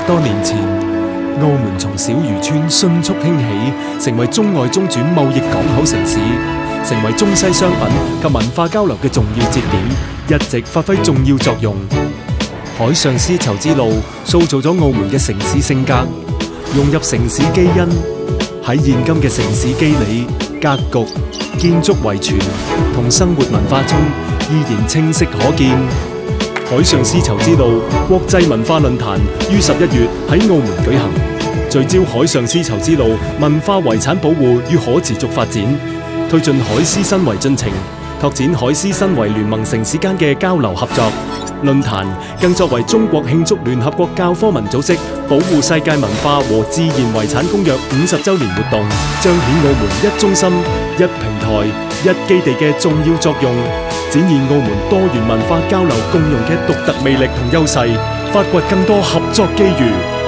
多年前，澳門從小漁村迅速興起，成為中外中轉貿易港口城市，成為中西商品及文化交流嘅重要節點，一直發揮重要作用。海上絲綢之路塑造咗澳門嘅城市性格，融入城市基因，喺現今嘅城市肌理、格局、建築遺傳同生活文化中依然清晰可見。海上絲綢之路國際文化論壇於11月喺澳門舉行，聚焦海上絲綢之路文化遺產保護與可持續發展，推進海絲新圍進程，拓展海絲新圍聯盟城市間嘅交流合作。論壇更作為中國慶祝聯合國教科文組織保護世界文化和自然遺產公約50周年活動，彰顯澳門一中心、一平台、一基地嘅重要作用，展現澳門多元文化交流共融嘅獨特魅力同優勢，發掘更多合作機遇。